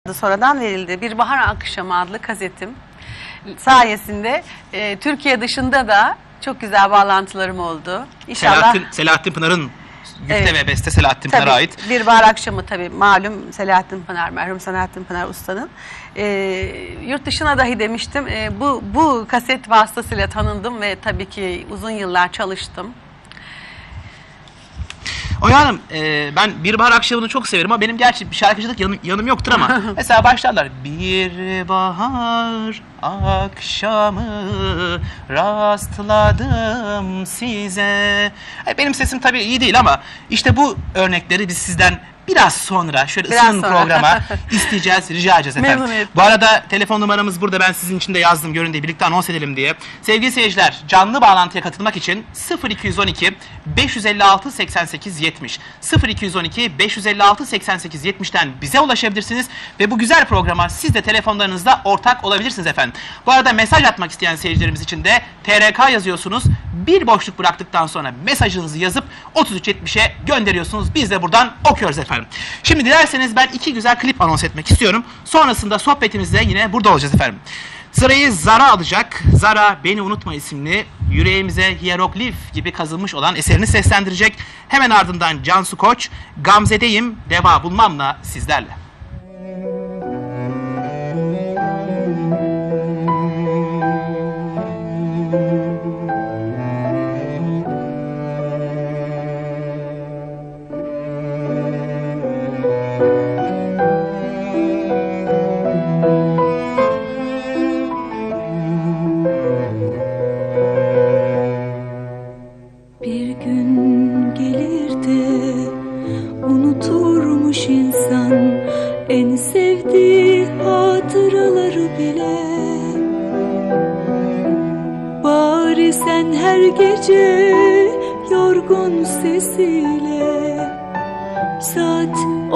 sonradan verildi. Bir Bahar Akşamı adlı kasetim sayesinde Türkiye dışında da çok güzel bağlantılarım oldu. İnşallah Selahattin Pınar'ın güfte evet, ve beste Selahattin Pınar'a ait. Bir Bahar Akşamı tabii malum Selahattin Pınar, merhum Selahattin Pınar ustanın. Yurt dışına dahi demiştim. Bu kaset vasıtasıyla tanındım ve tabii ki uzun yıllar çalıştım. Oya Hanım, ben Bir Bahar Akşamı'nı çok severim ama benim gerçi bir şarkıcılık yanım yoktur ama mesela başlarlar. Bir bahar akşamı rastladım size. Benim sesim tabii iyi değil ama işte bu örnekleri biz sizden biraz sonra şöyle ısının programa isteyeceğiz, rica edeceğiz efendim. Bu arada telefon numaramız burada, ben sizin için de yazdım, görün diye, birlikte anons edelim diye. Sevgili seyirciler, canlı bağlantıya katılmak için 0212 556 88 70 0212 556 88 70'ten bize ulaşabilirsiniz ve bu güzel programa siz de telefonlarınızla ortak olabilirsiniz efendim. Bu arada mesaj atmak isteyen seyircilerimiz için de TRK yazıyorsunuz. Bir boşluk bıraktıktan sonra mesajınızı yazıp 3370'e gönderiyorsunuz. Biz de buradan okuyoruz efendim. Şimdi dilerseniz ben iki güzel klip anons etmek istiyorum. Sonrasında sohbetimizde yine burada olacağız efendim. Sırayı Zara alacak. Zara Beni Unutma isimli yüreğimize hieroglif gibi kazınmış olan eserini seslendirecek. Hemen ardından Cansu Koç, Gamze'deyim deva bulmamla sizlerle. En sevdiği hatıraları bile. Bari sen her gece yorgun sesiyle saat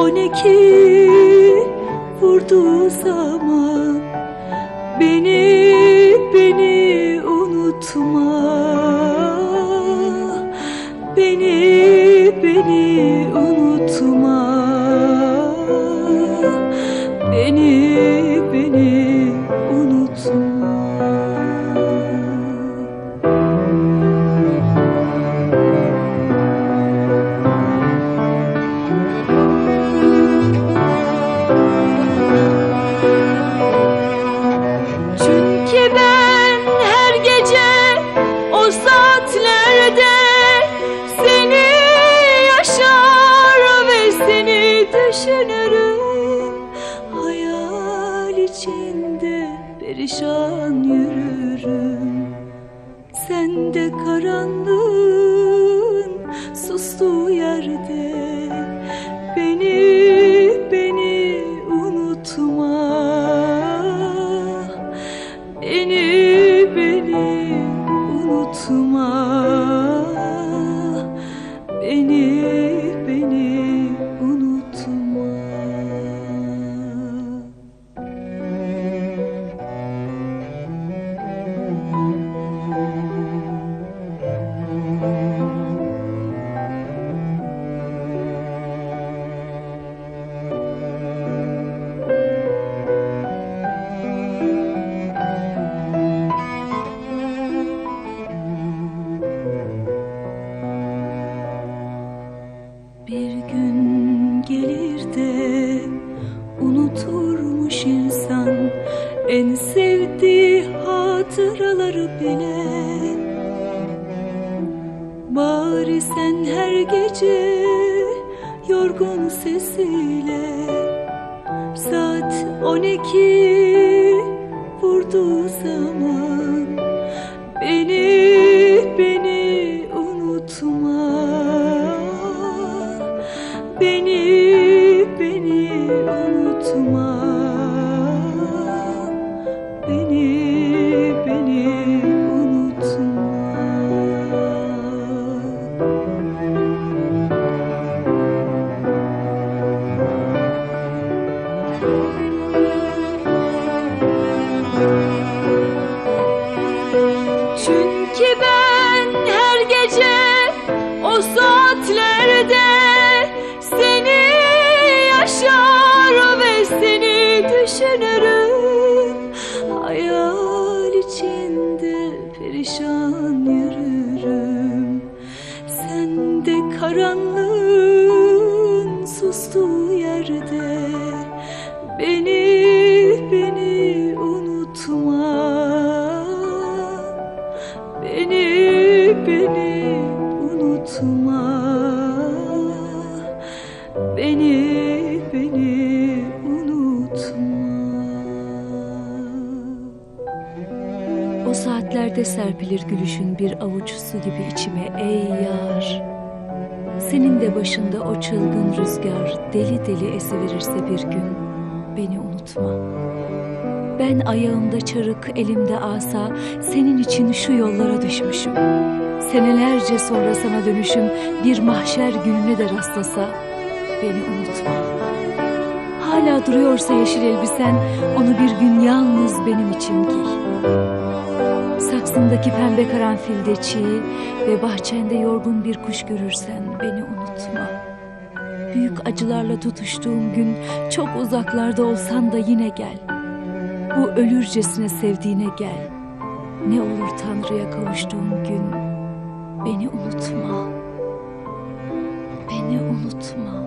12 vurduğu zaman beni unutma, beni unutma. Beni unutma. Çünkü ben her gece o saatlerde seni yaşar ve seni düşünürüm. İçinde perişan yürürüm. Sen de karanlığın sustuğu yerde beni unutma, beni unutma, beni unutma. Bir gün gelir de unuturmuş insan en sevdiği hatıraları bile. Bari sen her gece yorgun sesiyle saat 12 vurduğu zaman beni unutma, beni unutma, beni unutma. Çünkü ben her gece o saatlerde seni yaşar ve seni düşünürüm. Hayal içinde perişan yürürüm. Sen de karanlığın sustuğu yerde beni unutma. Beni unutma. Beni unutma. O saatlerde serpilir gülüşün bir avuç su gibi içime ey yar. Senin de başında o çılgın rüzgar deli deli esiverirse bir gün beni unutma. Ben ayağımda çarık, elimde asa, senin için şu yollara düşmüşüm. Senelerce sonra sana dönüşüm bir mahşer gününe de rastlasa beni unutma. Hala duruyorsa yeşil elbisen, onu bir gün yalnız benim için giy. Saksındaki pembe karanfilde çiğ ve bahçende yorgun bir kuş görürsen beni unutma. Büyük acılarla tutuştuğum gün, çok uzaklarda olsan da yine gel. Bu ölürcesine sevdiğine gel. Ne olur Tanrı'ya kavuştuğum gün beni unutma. Beni unutma.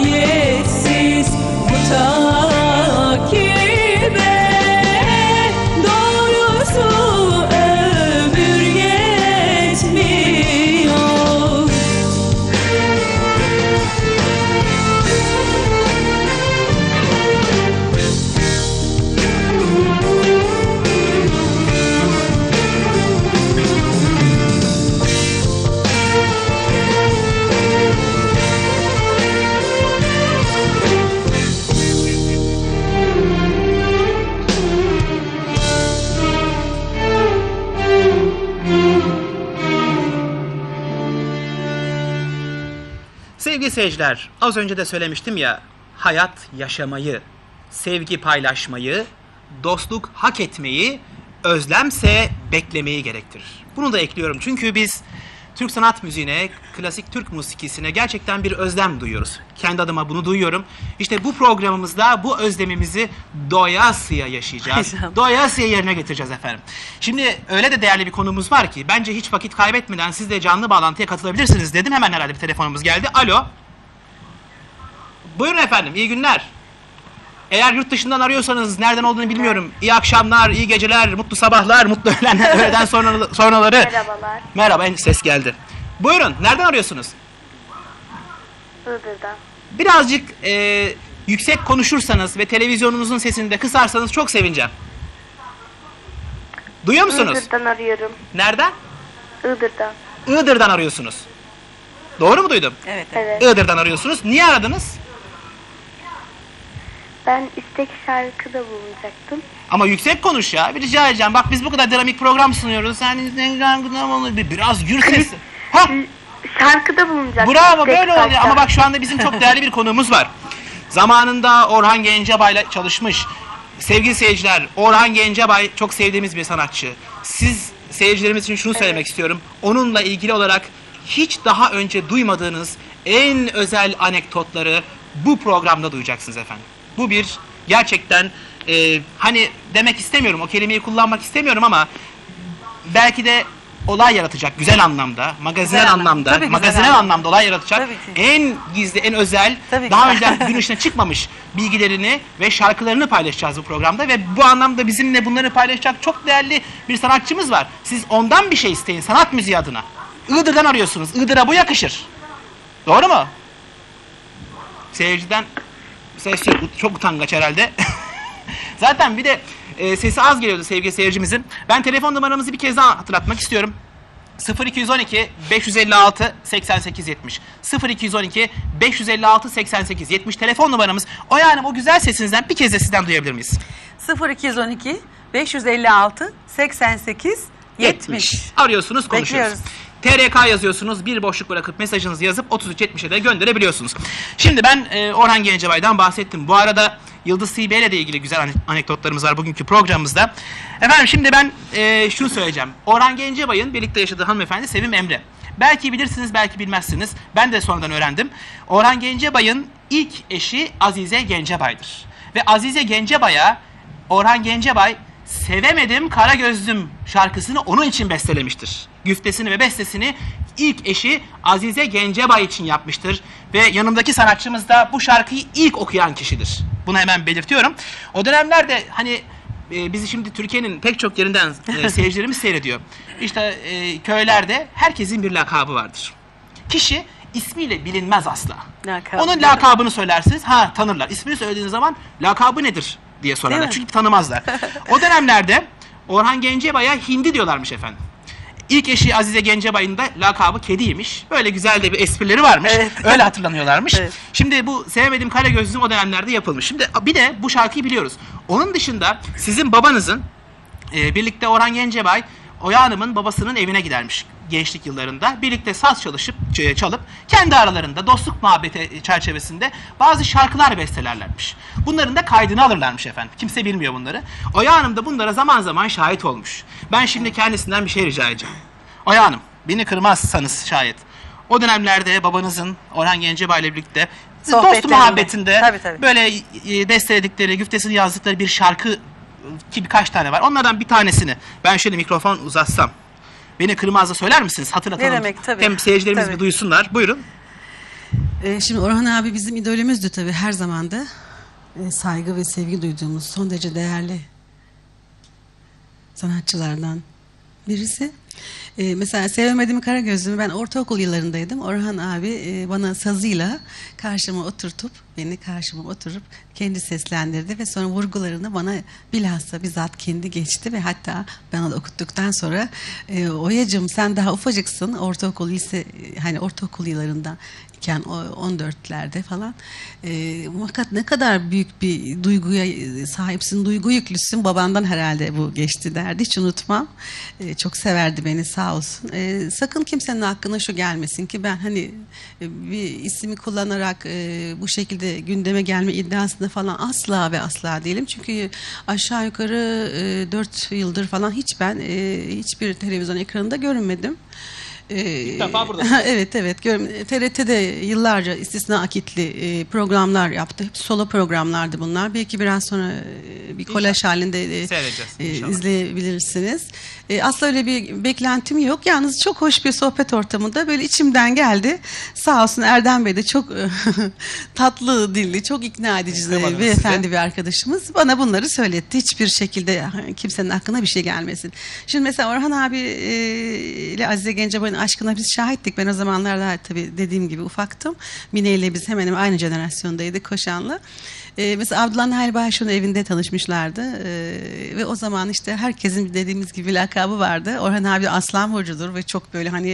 nihayetsiz mutakibe. Doğrusu ömür yetmiyor. Sevgili seyirciler, az önce de söylemiştim ya, hayat yaşamayı, sevgi paylaşmayı, dostluk hak etmeyi, özlemse beklemeyi gerektirir. Bunu da ekliyorum çünkü biz Türk sanat müziğine, klasik Türk musikisine gerçekten bir özlem duyuyoruz. Kendi adıma bunu duyuyorum. İşte bu programımızda bu özlemimizi doyasıya yaşayacağız. Doyasıya yerine getireceğiz efendim. Şimdi öyle de değerli bir konumuz var ki bence hiç vakit kaybetmeden siz de canlı bağlantıya katılabilirsiniz dedim. Hemen herhalde bir telefonumuz geldi. Alo. Buyurun efendim, iyi günler. Eğer yurt dışından arıyorsanız nereden olduğunu bilmiyorum. İyi akşamlar, iyi geceler, mutlu sabahlar, mutlu öğleden sonraları. Merhabalar. Merhaba, ses geldi. Buyurun, nereden arıyorsunuz? Iğdır'dan. Birazcık yüksek konuşursanız ve televizyonunuzun sesini de kısarsanız çok sevineceğim. Duyuyor musunuz? Iğdır'dan arıyorum. Nereden? Iğdır'dan. Iğdır'dan arıyorsunuz. Doğru mu duydum? Evet. Evet. Iğdır'dan arıyorsunuz. Niye aradınız? Ben istek şarkıda bulunacaktım. Ama yüksek konuş ya. Bir rica edeceğim. Bak biz bu kadar dinamik program sunuyoruz. Sen biraz gür sesi. Ha? Şarkıda bulunacaktım. Bravo, istek böyle oluyor. şarkıda. Ama bak şu anda bizim çok değerli bir konuğumuz var. Zamanında Orhan Gencebay'la çalışmış. Sevgili seyirciler, Orhan Gencebay çok sevdiğimiz bir sanatçı. Siz seyircilerimiz için şunu söylemek istiyorum. Onunla ilgili olarak hiç daha önce duymadığınız en özel anekdotları bu programda duyacaksınız efendim. Bu bir gerçekten hani demek istemiyorum, o kelimeyi kullanmak istemiyorum ama belki de olay yaratacak güzel anlamda, magazinel anlamda, magazinel anlamda olay yaratacak en gizli, en özel, daha önceden gün ışığına çıkmamış bilgilerini ve şarkılarını paylaşacağız bu programda ve bu anlamda bizimle bunları paylaşacak çok değerli bir sanatçımız var. Siz ondan bir şey isteyin sanat müziği adına. Iğdır'dan arıyorsunuz. Iğdır'a bu yakışır. Doğru mu? Seyirciden ses yok. Çok utangaç herhalde. Zaten bir de sesi az geliyordu sevgili seyircimizin. Ben telefon numaramızı bir kez daha hatırlatmak istiyorum. 0212 556 88 70 0212 556 88 70 telefon numaramız. O yani o güzel sesinizden bir kez de sizden duyabilir miyiz? 0212 556 88 70 arıyorsunuz, konuşuyoruz. Bekliyoruz. TRK yazıyorsunuz, bir boşluk bırakıp mesajınızı yazıp 3370'e de gönderebiliyorsunuz. Şimdi ben Orhan Gencebay'dan bahsettim. Bu arada Yıldız Tilbe ile de ilgili güzel anekdotlarımız var bugünkü programımızda. Efendim şimdi ben şunu söyleyeceğim. Orhan Gencebay'ın birlikte yaşadığı hanımefendi Sevim Emre. Belki bilirsiniz, belki bilmezsiniz. Ben de sonradan öğrendim. Orhan Gencebay'ın ilk eşi Azize Gencebay'dır. Ve Azize Gencebay'a Orhan Gencebay "Sevemedim Kara Gözlüm" şarkısını onun için bestelemiştir. Güftesini ve bestesini ilk eşi Azize Gencebay için yapmıştır. Ve yanımdaki sanatçımız da bu şarkıyı ilk okuyan kişidir. Bunu hemen belirtiyorum. O dönemlerde hani bizi şimdi Türkiye'nin pek çok yerinden seyircilerimiz seyrediyor. İşte köylerde herkesin bir lakabı vardır. Kişi ismiyle bilinmez asla. Onun lakabını söylersiniz, tanırlar. İsmini söylediğiniz zaman lakabı nedir diye sorarlar. Çünkü tanımazlar. O dönemlerde Orhan Gencebay'a Hindi diyorlarmış efendim. İlk eşi Azize Gencebay'ın da lakabı Kedi'ymiş. Böyle güzel de bir esprileri varmış. Evet. Öyle hatırlanıyorlarmış. Evet. Şimdi bu Sevemedim Kara Gözlüm o dönemlerde yapılmış. Şimdi bir de bu şarkıyı biliyoruz. Onun dışında sizin babanızın birlikte Orhan Gencebay Oya Hanım'ın babasının evine gidermiş gençlik yıllarında. Birlikte saz çalıp kendi aralarında dostluk muhabbeti çerçevesinde bazı şarkılar bestelerlermiş. Bunların da kaydını alırlarmış efendim. Kimse bilmiyor bunları. Oya Hanım da bunlara zaman zaman şahit olmuş. Ben şimdi kendisinden bir şey rica edeceğim. Oya Hanım, beni kırmazsanız şayet. O dönemlerde babanızın Orhan Gencebay ile birlikte dost muhabbetinde böyle besteledikleri, güftesini yazdıkları bir şarkı ki birkaç tane var. Onlardan bir tanesini ben şöyle mikrofon uzatsam beni kırmazsa söyler misiniz? Hatırlatalım. Ne demek, tabii. Hem seyircilerimiz bir duysunlar. Buyurun. Şimdi Orhan abi bizim idolümüzdü tabii her zaman da. Saygı ve sevgi duyduğumuz son derece değerli sanatçılardan birisi. Mesela Sevemedim Karagözlü'mü ben ortaokul yıllarındaydım. Orhan abi bana sazıyla beni karşıma oturup kendi seslendirdi ve sonra vurgularını bana bilhassa bizzat kendi geçti ve hatta ben onu okuttuktan sonra Oya'cığım sen daha ufacıksın ortaokul yıllarından iken 14'lerde falan. Fakat ne kadar büyük bir duyguya sahipsin, duygu yüklüsün. Babandan herhalde bu geçti derdi. Hiç unutmam. Çok severdi beni sağ olsun. Sakın kimsenin aklına şu gelmesin ki ben bir ismi kullanarak bu şekilde gündeme gelme iddiasında falan asla ve asla değilim. Çünkü aşağı yukarı 4 yıldır falan hiçbir televizyon ekranında görünmedim. İlk defa burada. Evet. TRT'de yıllarca istisna akitli programlar yaptı. Hep solo programlardı bunlar. Belki biraz sonra bir kolaj halinde izleyebilirsiniz. Asla öyle bir beklentim yok. Yalnız çok hoş bir sohbet ortamında böyle içimden geldi. Sağ olsun Erdem Bey de çok tatlı dilli, çok ikna edici beyefendi bir arkadaşımız. Bana bunları söyletti. Hiçbir şekilde kimsenin aklına bir şey gelmesin. Şimdi mesela Orhan abi ile Azize Gencebay'ın aşkına biz şahittik. Ben o zamanlarda tabii dediğim gibi ufaktım. Mine ile biz hemen aynı jenerasyondaydık Koşan'la. Mesela Abdullah Nail Başoğlu'nun evinde tanışmışlardı. Ve o zaman işte herkesin dediğimiz gibi lakabı vardı. Orhan abi Aslan Burcu'dur ve çok böyle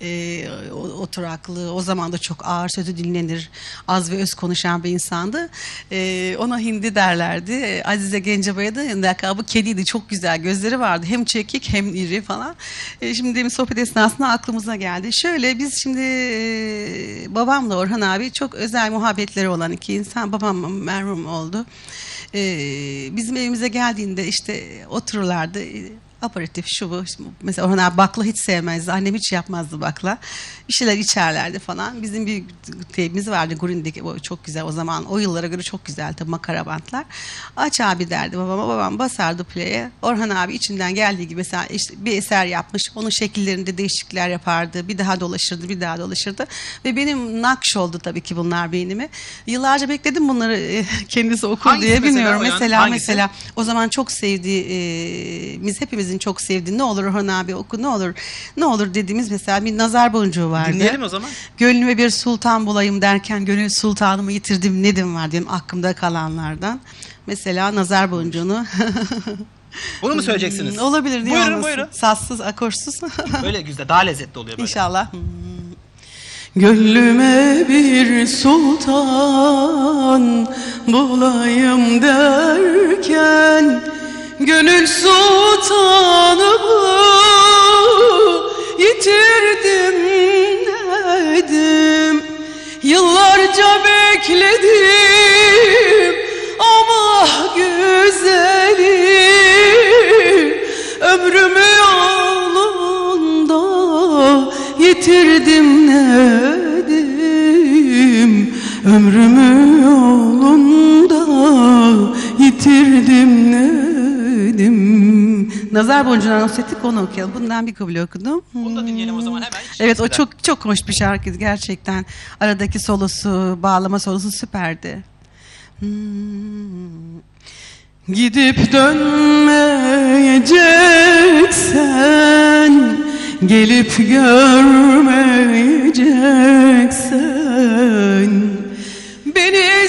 oturaklı, o zaman da çok ağır sözü dinlenir, az ve öz konuşan bir insandı. Ona hindi derlerdi. Azize Gencebay'a da lakabı kediydi. Çok güzel gözleri vardı. Hem çekik hem iri falan. Şimdi demin sohbet esnasında aklımıza geldi. Şöyle biz şimdi babamla Orhan abi çok özel muhabbetleri olan iki insan. Babam merhum oldu. Bizim evimize geldiğinde işte otururlardı. Aperatif şu bu. Mesela Orhan abi bakla hiç sevmezdi. Annem hiç yapmazdı bakla. Bir şeyler içerlerdi falan. Bizim bir teybimiz vardı Gurindeki. O çok güzel o zaman. O yıllara göre çok güzel tabii makara bantlar. Aç abi derdi babama. Babam basardı play'e. Orhan abi içinden geldiği gibi mesela işte bir eser yapmış. Onun şekillerinde değişiklikler yapardı. Bir daha dolaşırdı. Ve benim nakş oldu tabii ki bunlar beynime. Yıllarca bekledim bunları kendisi okur hangisi diye bilmiyorum. Mesela O zaman çok sevdiğimiz hepimizin çok sevdiği ne olur Orhan abi oku ne olur dediğimiz mesela bir nazar boncuğu vardı. Dinleyelim o zaman. Gönlüme bir sultan bulayım derken gönül sultanımı yitirdim nedim var diyelim aklımda kalanlardan. Mesela nazar boncuğunu. Bunu mu söyleyeceksiniz? Olabilir diye Buyurun, olmasın. buyurun. Sazsız, akorsuz. Öyle güzel, daha lezzetli oluyor böyle. İnşallah. Gönlüme bir sultan bulayım derken gönül sultanımı yitirdim dedim. Yıllarca bekledim ama güzeli ömrümü yolunda yitirdim dedim. Ömrümü yolunda yitirdim dedim. Nazar boncuğundan Nusret'lik onu okuyalım. Bundan bir kabul okudum. Onu da dinleyelim o zaman hemen. Evet o çok hoş bir şarkı gerçekten. Aradaki solosu, bağlama solosu süperdi. Gidip dönmeyeceksen, gelip görmeyeceksen, beni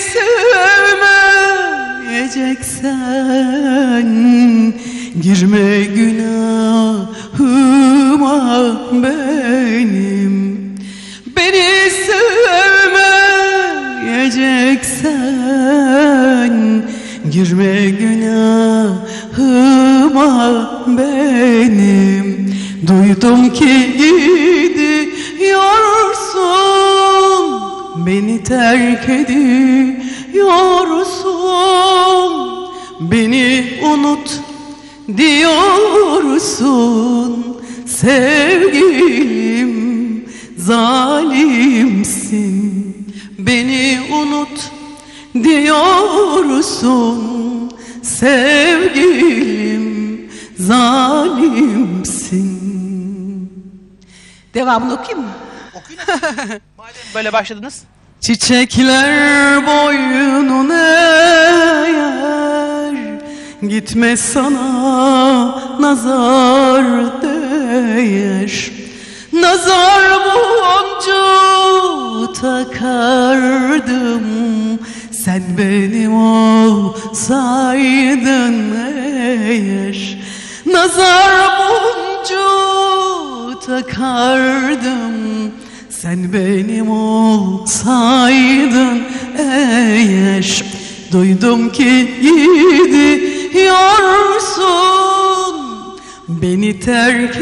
sevmeyeceksen, girme günahıma benim. Beni sevmeyeceksen, girme günahıma benim. Duydum ki gidiyorsun, beni terk ediyorsun. Beni unut diyorsun sevgilim, zalimsin. Beni unut diyorsun sevgilim, zalimsin. Devamını okuyayım mı? Okuyun. Madem böyle başladınız. Çiçekler boynun eğer, gitme sana nazar değer. Nazar boncuğu takardım, sen benim olsaydın eğer. Nazar boncuğu takardım, sen benim olsaydın eğer. Duydum ki gidiyorsun, beni terk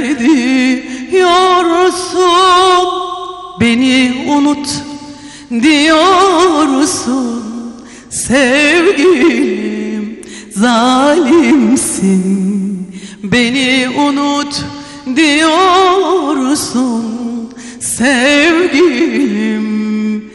ediyorsun, beni unut diyorsun. Sevgilim zalimsin, beni unut diyorsun. Sevgilim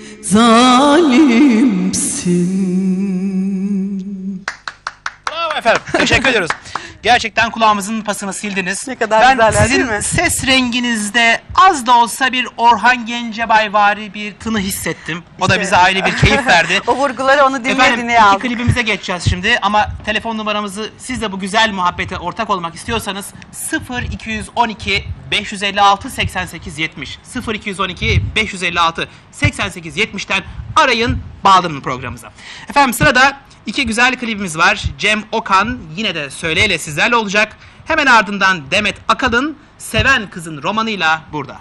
zalimsin. Bravo efendim. Teşekkür ediyoruz. Gerçekten kulağımızın pasını sildiniz. Ne kadar ben güzeller, sizin değil mi? ses renginizde az da olsa bir Orhan Gencebayvari bir tını hissettim. O da bize ayrı bir keyif verdi. O vurguları onu dinleye Efendim, dinleye aldık. iki klibimize geçeceğiz şimdi ama telefon numaramızı, siz de bu güzel muhabbete ortak olmak istiyorsanız 0212 556 88 70 0212 556 88 70'ten arayın, bağlanın programımıza. Efendim sırada iki güzel klibimiz var. Cem Okan yine de Söyleyle sizlerle olacak. Hemen ardından Demet Akalın Seven Kızın romanıyla burada.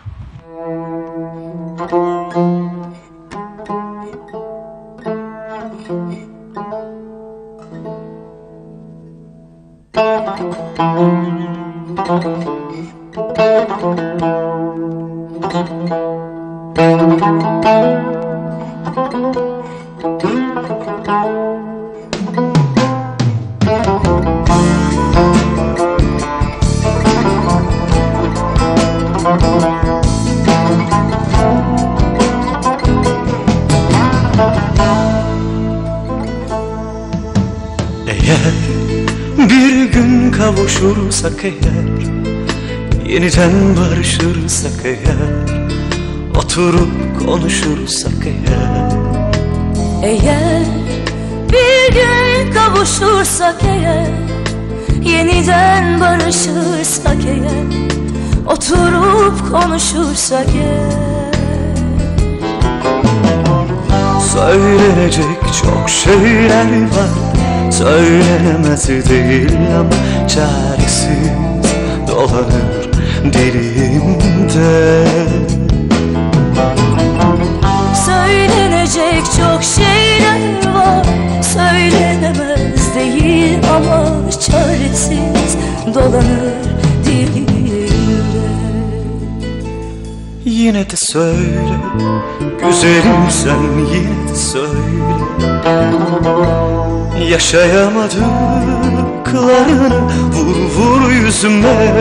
Eğer bir gün kavuşursak eğer, yeniden barışırsak eğer, oturup konuşursak eğer. Eğer bir gün kavuşursak eğer, yeniden barışırsak eğer, oturup konuşursak eğer. Söylenecek çok şeyler var, söylenemez değil ama çaresiz dolanır dilimde. Söylenecek çok şeyler var, söylenemez değil ama çaresiz dolanır dilimde. Yine de söyle, güzelim sen yine de söyle. Yaşayamadıklarını vur vur yüzüme.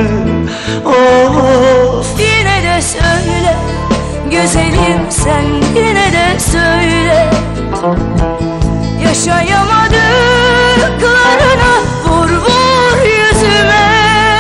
Of. Yine de söyle, güzelim sen yine de söyle. Yaşayamadıklarını vur vur yüzüme.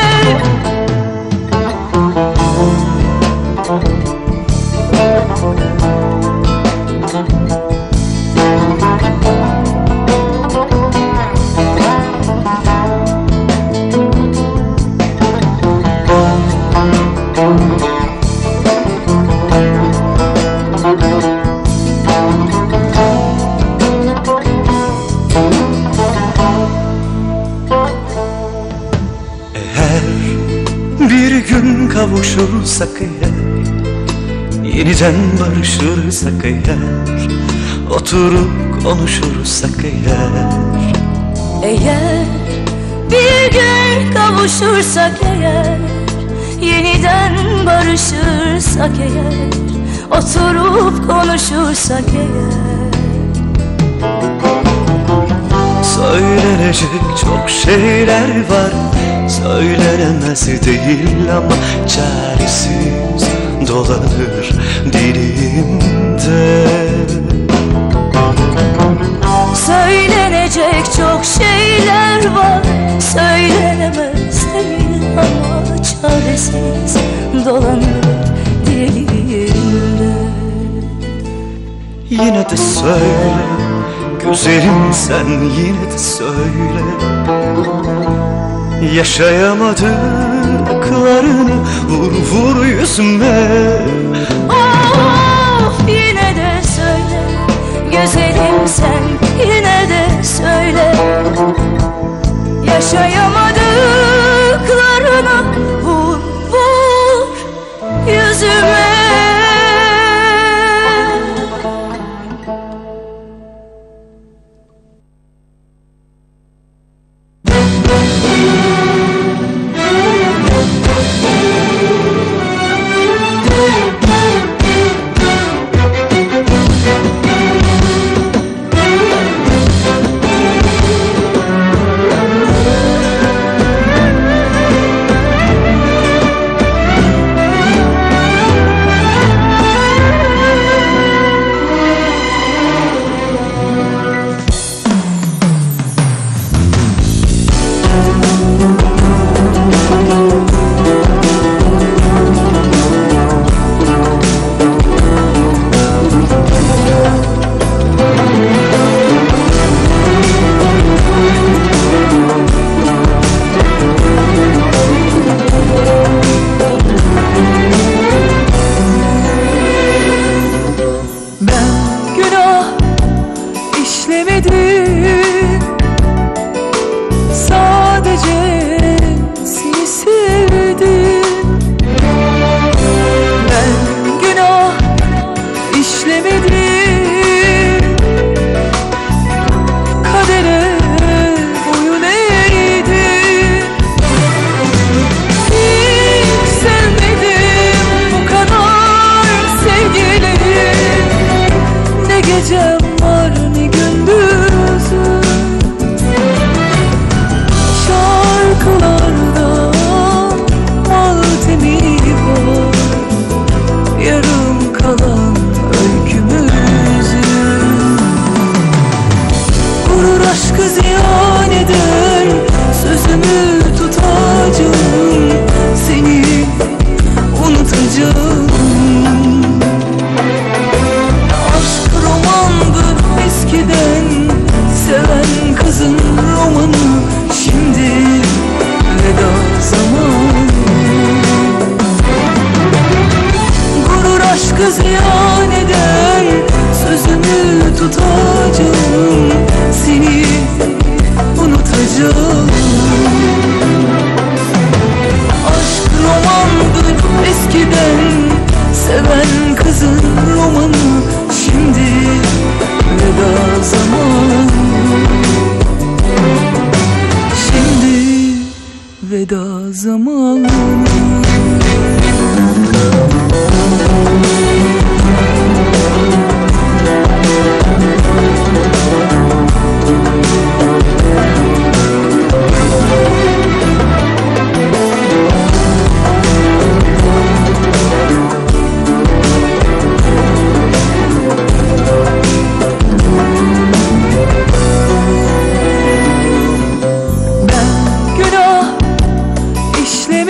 Bir gün kavuşursak eğer, yeniden barışırsak eğer, oturup konuşursak eğer. Eğer bir gün kavuşursak eğer, yeniden barışırsak eğer, oturup konuşursak eğer. Söylenecek çok şeyler var, söylenemez değil ama çaresiz dolanır dilimde. Söylenecek çok şeyler var, söylenemez değil ama çaresiz dolanır dilimde. yine de söyle, güzelim sen yine de söyle. Yaşayamadıklarını vur vur yüzüme. Of yine de söyle, güzelim sen yine de söyle. Yaşayamadıklarını vur vur yüzüme. İşte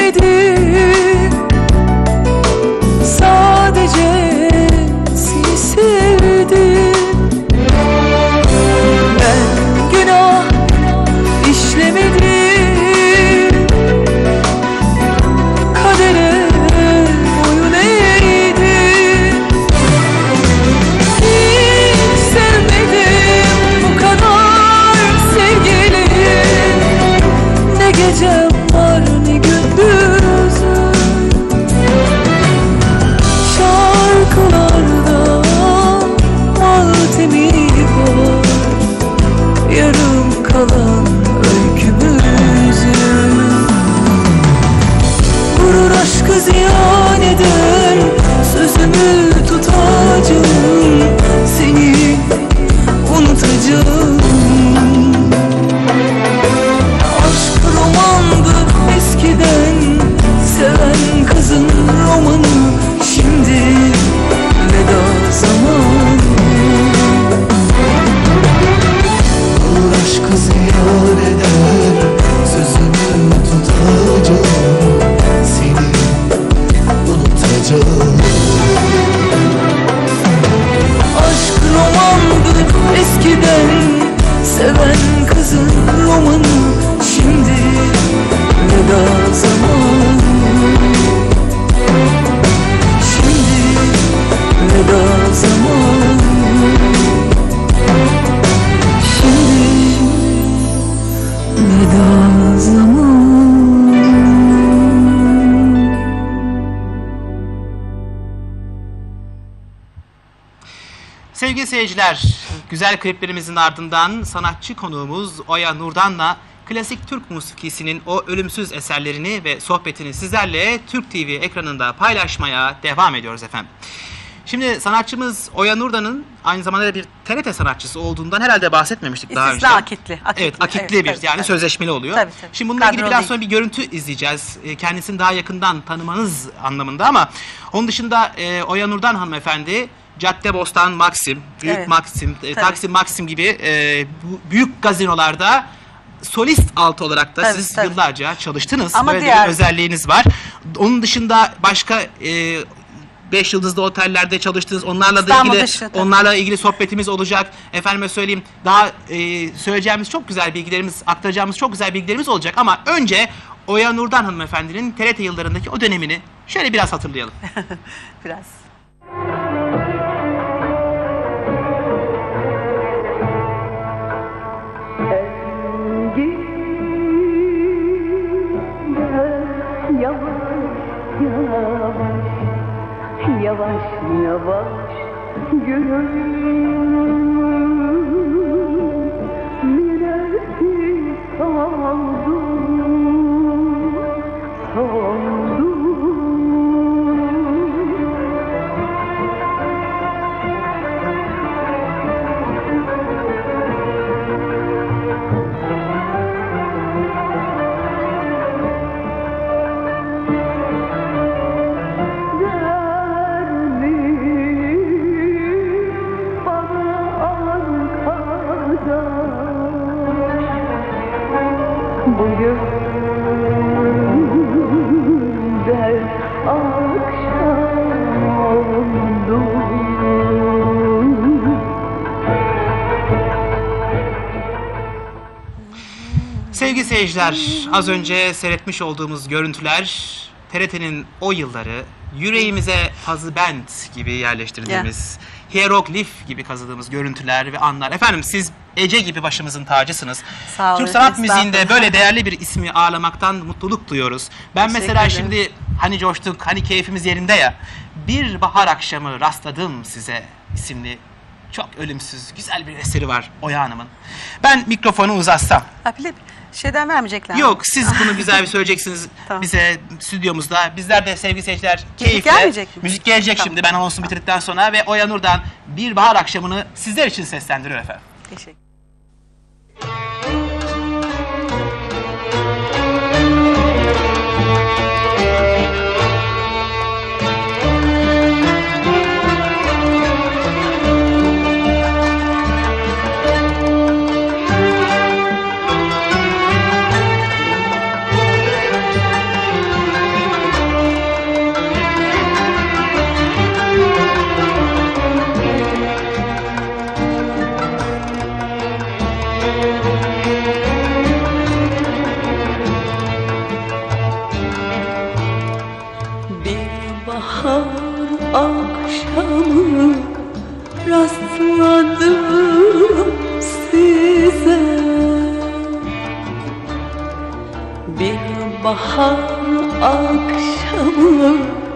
seyirciler, güzel kliplerimizin ardından sanatçı konuğumuz Oya Nurdan'la klasik Türk musikisinin o ölümsüz eserlerini ve sohbetini sizlerle Türk TV ekranında paylaşmaya devam ediyoruz efendim. Şimdi sanatçımız Oya Nurdan'ın aynı zamanda bir TRT sanatçısı olduğundan herhalde bahsetmemiştik daha önce. Akitli. Evet, akitli bir yani sözleşmeli oluyor. Tabii. Şimdi bununla ilgili biraz sonra bir görüntü izleyeceğiz. Kendisini daha yakından tanımanız anlamında ama onun dışında Oya Nurdan hanımefendi Caddebostan Maxim, Büyük Maxim, Taksim Maxim gibi büyük gazinolarda solist altı olarak da siz yıllarca çalıştınız. Ama böyle bir özelliğiniz var. Onun dışında başka 5 yıldızlı otellerde çalıştınız. Onlarla ilgili sohbetimiz olacak. Efendime söyleyeyim, daha söyleyeceğimiz çok güzel bilgilerimiz, aktaracağımız çok güzel bilgilerimiz olacak ama önce Oya Nurdan hanımefendinin TRT yıllarındaki o dönemini şöyle biraz hatırlayalım. Biraz. Yavaş yavaş gönül minesi saldı, saldı. Sevgili seyirciler, az önce seyretmiş olduğumuz görüntüler TRT'nin o yılları yüreğimize pazıbent gibi yerleştirdiğimiz, hieroglif gibi kazıdığımız görüntüler ve anlar. Efendim siz Ece gibi başımızın tacısınız. Sağ olun, Türk sanat müziğinde böyle değerli bir ismi ağırlamaktan mutluluk duyuyoruz. Ben mesela şimdi hani coştuk, hani keyfimiz yerinde ya, Bir Bahar Akşamı Rastladım Size isimli çok ölümsüz, güzel bir eseri var Oya Hanım'ın. Ben mikrofonu uzatsam. Şeyden vermeyecekler. Yok, siz bunu güzel bir söyleyeceksiniz bize stüdyomuzda. Bizler de sevgili seyirciler keyifle. Müzik gelecek şimdi ben anonsunu bitirdikten sonra ve Oya Nurdan Bir Bahar Akşamı'nı sizler için seslendiriyor efendim. Teşekkür. Akşamı rastladım size, bir bahar akşamı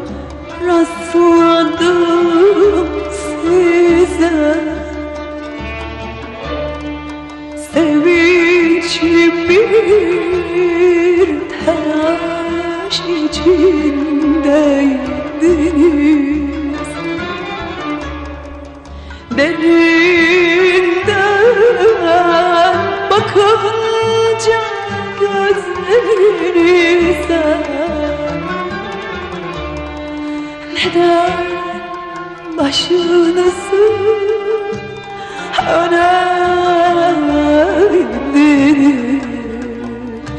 rastladım size, sevinçli bir telaş içindeydiniz. Derinden bakınca gözlerinize, neden başınızı öne eğdiniz?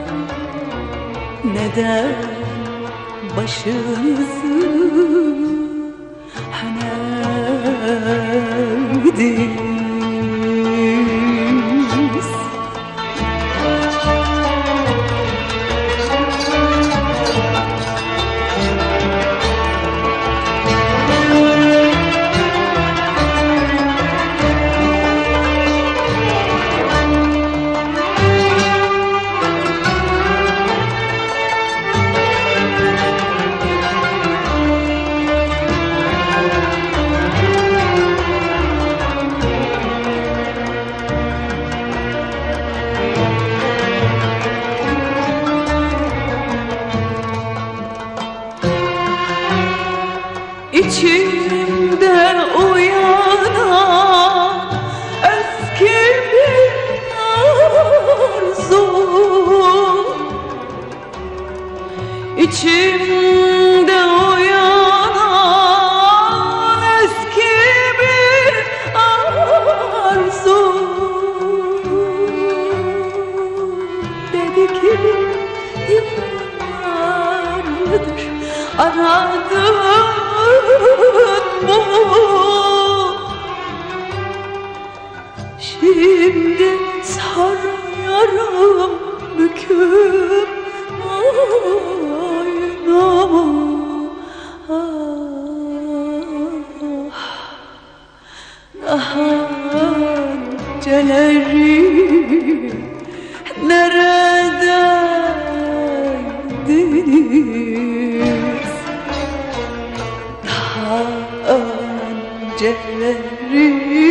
Neden başınızı öne eğdiniz? İçimde uyanan eski bir arzu, İçimde uyanan eski bir arzu. Dedi ki yıllardır aradın bu, şimdi sarıyorum büküp boynumu. Daha önceleri neredeydiniz? Daha önceleri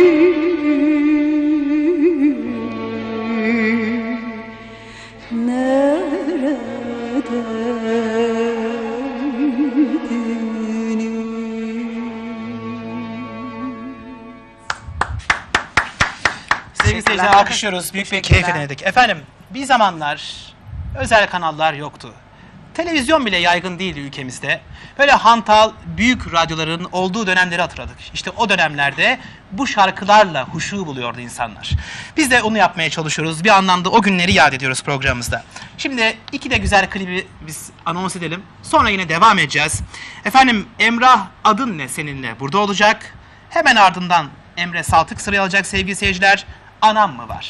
Sevgili seyirciler, alkışlıyoruz. Büyük bir keyif edindik. Efendim, bir zamanlar özel kanallar yoktu. Televizyon bile yaygın değildi ülkemizde. Böyle hantal, büyük radyoların olduğu dönemleri hatırladık. İşte o dönemlerde bu şarkılarla huşu buluyordu insanlar. Biz de onu yapmaya çalışıyoruz. Bir anlamda o günleri yad ediyoruz programımızda. Şimdi iki de güzel klibi biz anons edelim. Sonra yine devam edeceğiz. Efendim, Emrah Adın Ne seninle burada olacak. Hemen ardından Emre Saltık sırayı alacak sevgili seyirciler. Anam mı var?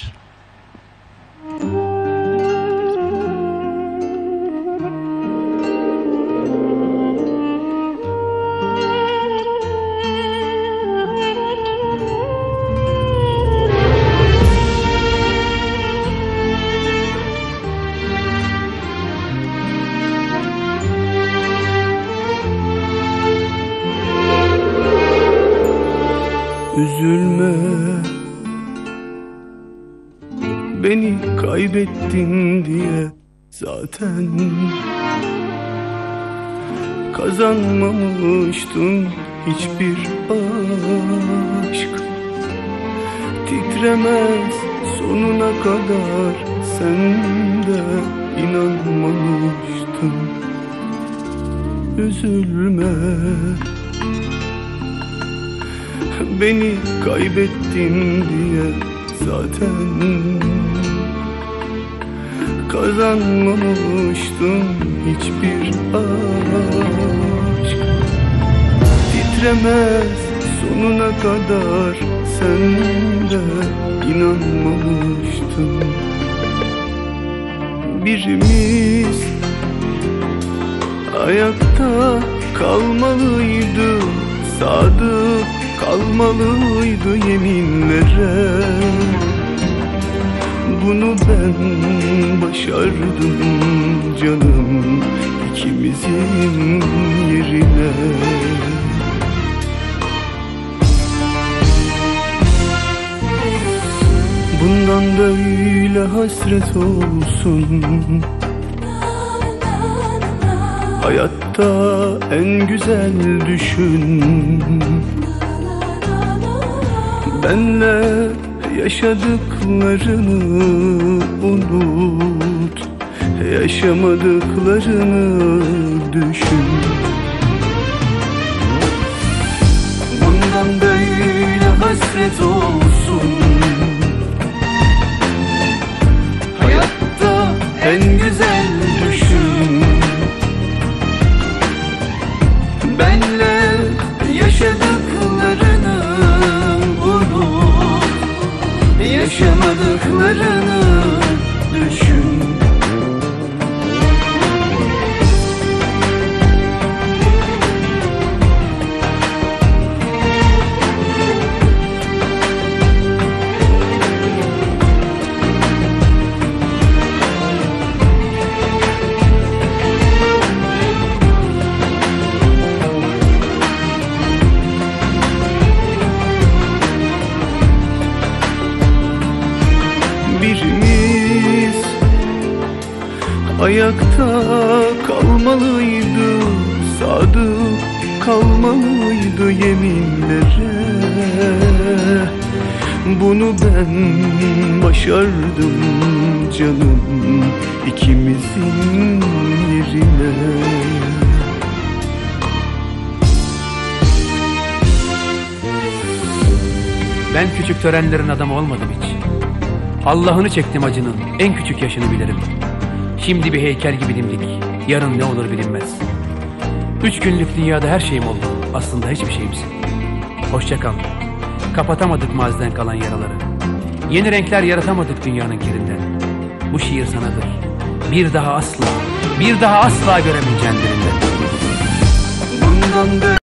Üzülme, beni kaybettin diye zaten kazanmamıştın hiçbir aşk. Titremez sonuna kadar, sen de inanmamıştın. Üzülme, beni kaybettin diye zaten kazanmamıştın hiçbir aşk. Titremez sonuna kadar, sen de inanmamıştın. Birimiz ayakta kalmalıydı, sadık kalmalıydı yeminlere. Bunu ben başardım canım, ikimizin yerine. Bundan böyle hasret olsun, hayatta en güzel düşün. Benle yaşadıklarını unut, yaşamadıklarını düşün. Bundan böyle hasret olsun, hayatta en güzel düşün. Benle yaşadıklarını unut, yaşamadıklarını düşün. Birimiz ayakta kalmalıydı, sadık kalmalıydı yeminlere. Bunu ben başardım canım, ikimizin yerine. Ben küçük törenlerin adamı olmadım hiç. Allah'ını çektim acının, en küçük yaşını bilirim. Şimdi bir heykel gibi dimdik, yarın ne olur bilinmez. 3 günlük dünyada her şeyim oldu, aslında hiçbir şeyimsin. Hoşça kal. Kapatamadık maziden kalan yaraları. Yeni renkler yaratamadık dünyanın kirinden. Bu şiir sanadır. Bir daha asla göremeyeceğin birinden. Bundan